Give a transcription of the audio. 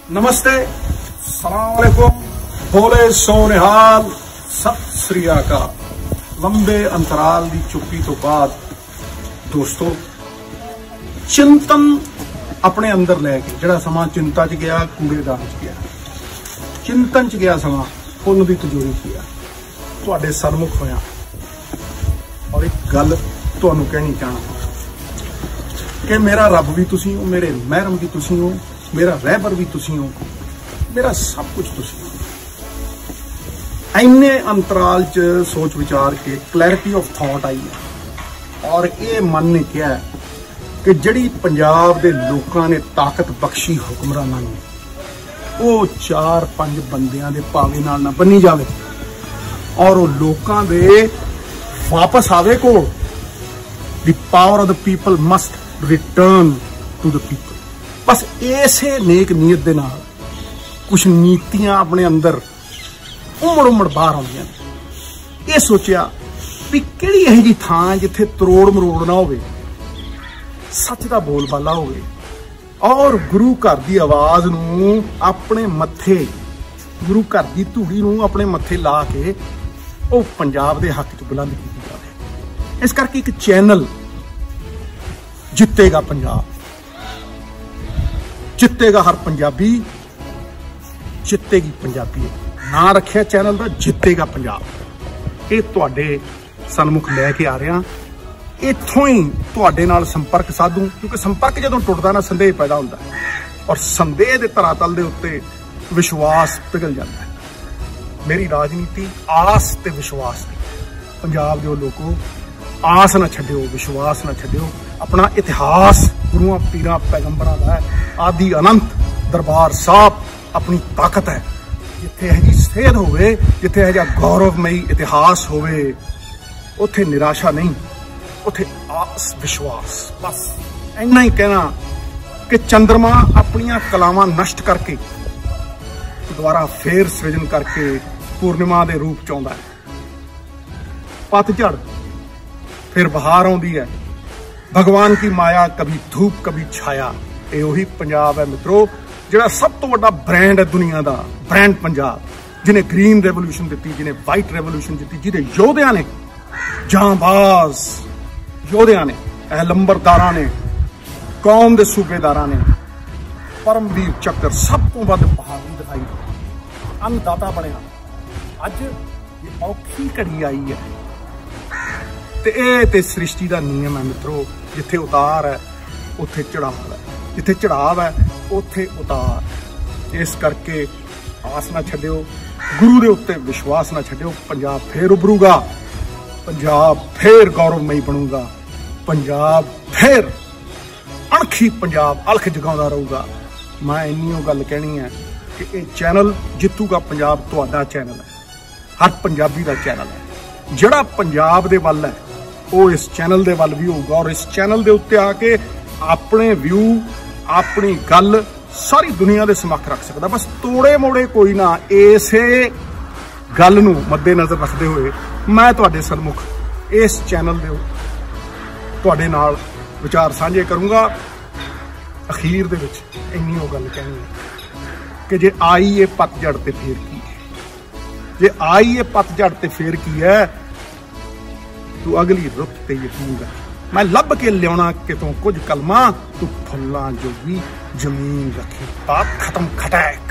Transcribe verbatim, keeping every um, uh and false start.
नमस्ते, सलाम अलैकुम, भोले सोनिहाल, सत श्री अकाल। लंबे अंतराल की चुप्पी तो बाद दोस्तों चिंतन अपने अंदर लैके जिहड़ा समा चिंता च गया कूड़ेदान च गया, चिंतन च गया समा पुन्न की तिजोरी च गया, तुहाडे सन्मुख होया और एक गल तुहानूं कहनी चाहना कि मेरा रब भी तुसीं हो, मेरे महरम भी तुसीं हो, मेरा रहबर भी तुसीं हो, मेरा सब कुछ तुसीं हो। इन्ने अंतराल च सोच विचार के क्लैरिटी ऑफ थॉट आई है और ये मन ने कहा कि जिहड़ी पंजाब दे लोकां ने ताकत बख्शी हुक्मरानां नूं वो चार पंज बंदियां दे पावे नाल ना बन्नी जावे और वो लोकां दे वापस आवे कोल। The power of the people must return to the people. बस इसे नेक नीयत दे नाल कुछ नीतियां अपने अंदर उमड़ उमड़ बाहर आउंदियां ने। ये सोचिया भी किहड़ी इहो जी थां जिथे तरोड़ मरोड़ ना होवे, सच दा बोलबाला होवे और गुरु घर की आवाज नूं अपने मत्थे, गुरु घर की धूड़ी नूं अपने मत्थे ला के वो पंजाब दे हक च बुलंद कीती जावे। इस करके एक चैनल जितेगा पंजाब, जितेगा हर पंजाबी, जितेगी पंजाबी। ना रखिया चैनल का जितेगा पंजाब। ये तुहाडे सन्मुख लैके आ रहा, इत्थों ही तुहाडे नाल संपर्क साधू, क्योंकि संपर्क जदों टुटदा ना संदेह पैदा होंदा और संदेह के धरातल के उत्ते विश्वास पिघल जाता है। मेरी राजनीति आस ते विश्वास है। पंजाब दे लोगों आस ना छड्डियो, विश्वास ना छड्डियो। अपना इतिहास गुरुआं पीरां पैगंबरां दा है, आदि अनंत दरबार साहब अपनी ताकत है। जिथे यह जी सेध होवे, जिथे यह जिहा गौरवमयी इतिहास होवे, उत्थे निराशा नहीं, उत्थे आस विश्वास। बस इन्ना ही कहना कि चंद्रमा अपनियां कलावां नष्ट करके दोबारा फेर सृजन करके पूर्णिमा के रूप च आउंदा है। पतझड़ फिर बहार आउंदी है। भगवान की माया कभी धूप कभी छाया। ये वही पंजाब है मित्रों, जिहड़ा सब तो बड़ा ब्रांड है दुनिया का, ब्रांड पंजाब, जिन्हें ग्रीन रेवोल्यूशन दी, जिन्हें वाइट रेवोल्यूशन दी, जिहदे योधिया ने, जांबाज योधिया ने, लंबरदारा ने, कौम के सूबेदारा ने परमवीर चक्र सब तो वध बहादुरी दिखाई, अन्नदाता बनया। अज ये औखी घड़ी आई है ते ए ते सृष्टि का नियम है मित्रों। जिथे उतार है उत्थे चढ़ाव है, जिथे चढ़ाव है उत्थे उतार। इस करके आस ना छड्डियो, गुरु दे उत्ते विश्वास ना छड्डियो। पंजाब फिर उभरूगा, पंजाब फिर गौरवमयी बनूगा, पंजाब फिर अणखी पंजाब अलख जगाउंदा रहूगा। मैं इन्नी गल कहनी है कि ये चैनल जितूगा पंजाब, तुहाडा चैनल है, हर पंजाबी का चैनल है। जिहड़ा पंजाब दे वल है वो इस चैनल दे वल भी होगा और इस चैनल दे उत्ते आके अपने व्यू, अपनी गल सारी दुनिया दे समक्ष रख सकदा। बस तोड़े मोड़े कोई ना। इसे गल नूं मद्देनजर रखते हुए मैं तुहाडे सन्मुख इस चैनल दे तुहाडे नाल विचार साझे करूंगा। अखीर दे विच इन्नी वो गल कहनी है कि जे आई ये पतझड़ ते फेर की है, जे आई ये पतझड़ ते फेर की है, तू अगली रुत ते यकीन कर। मैं लभ के लियाना कितों कुछ कलमा, तू फुल्लां जोगी जमीन रखी। बात खत्म, खटैक।